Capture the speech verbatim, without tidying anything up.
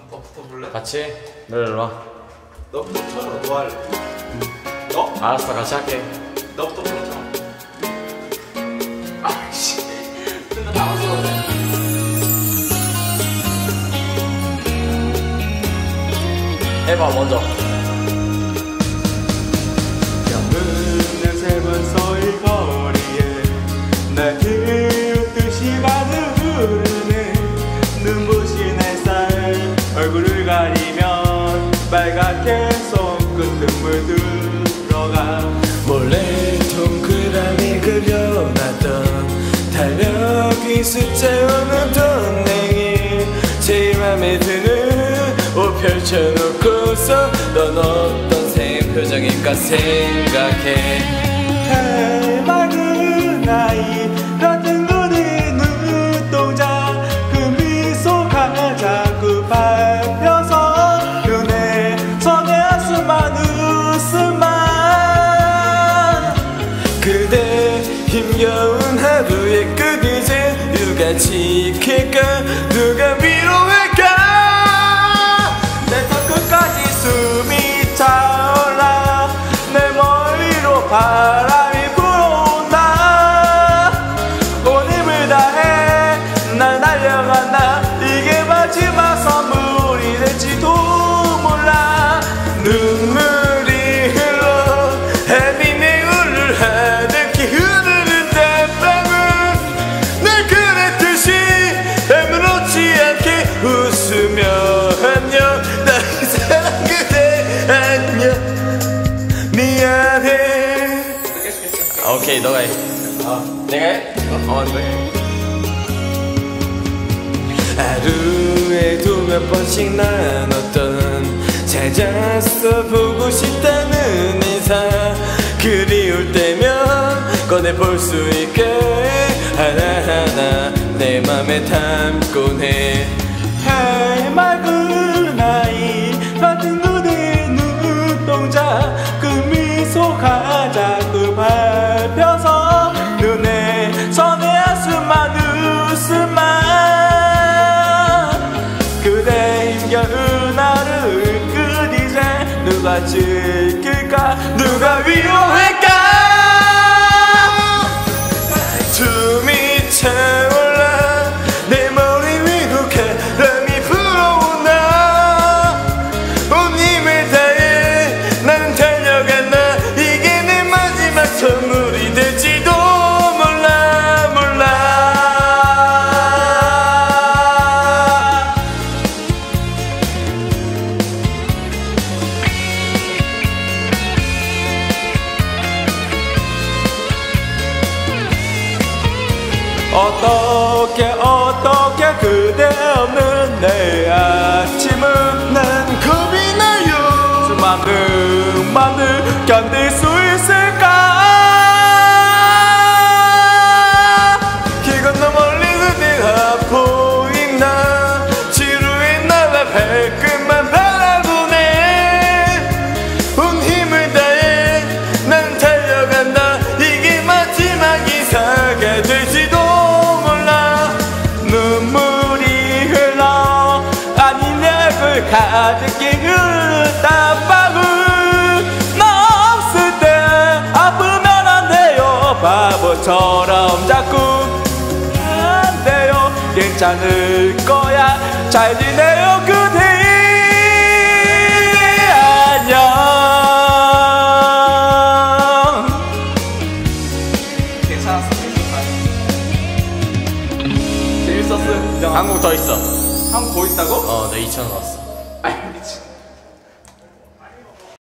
너 붙어볼래? 같이? 너 일로 와. 너부터 붙어. 너 할래? 너? 알았어, 같이 할게. 너부터 붙어. 아씨. 근데 당황스러운데. 해봐 먼저. 묻는 세번서의 거리에 날 비웃듯이 많은 흐르네. 눈부신 햇살 얼굴을 가리면 빨갛게 손끝 눈물 들어가. 몰래 동그라미 그려놨던 달력이 숫자오는 동네에 제일 맘에 드는 옷 펼쳐놓고서 넌 어떤 새 표정일까 생각해. 해맑은 아이 같은 눈이 눈동자 그 미소가 자꾸 밟혀서 눈에 선의 수많은 웃음만. 그대 힘겨운 하루의 끝 이제 누가 지킬까 누가 위로할까. 내 턱끝까지 숨이 차올라 내 머리로 바람이 불어온다. 온 힘을 다해 날 달려간다. 이게 마지막 선물이 될지도 몰라. 눈물이 흘러 해빈의 울을 하듯이 흐르는 땀방울 날 그랬듯이 아무렇지 않게 웃으며 안녕 나의 사랑 그대 안녕 미안해. 오케이, 너가 해. 어. 내가 해? 어, 네가 해. 하루에 두몇 번씩 나눴던 찾아서 보고 싶다는 인사 그리울 때면 꺼내볼 수 있게 하나하나 내 맘에 담곤 해. 해맑은 아이 같은 눈의 눈동자 그 미소가 자꾸 밟혀서 눈에 선의 수많은 웃음만. 그대 힘겨운 하루의 끝 이제 누가 지킬까 누가 위로할까. 숨이 차올라 내 머리 위로 바람이 불어오나. 온 힘을 다해 난 달려간다. 이게 내 마지막 선물이 될지도 몰라 몰라. 어떻게 어떻게 그대 없는 내 아침은 난 겁이 나요. 수많은 맘을 견딜 수 있을까. 길 건너 멀리 그대가 보이나. 지루해 나와 발끝만 바라보네. 온 힘을 다해 난 달려간다. 이게 마지막 인사가 될지도 가득히 흐르는 땀방울. 너 없을 때 아프면 안 돼요. 바보처럼 자꾸 안 돼요. 괜찮을 거야. 잘 지내요 그대 안녕. 괜찮았어. 재밌었어. 한국 더 있어. 한국 뭐 있다고? 어, 내 이천 원 왔어. 아이 미친.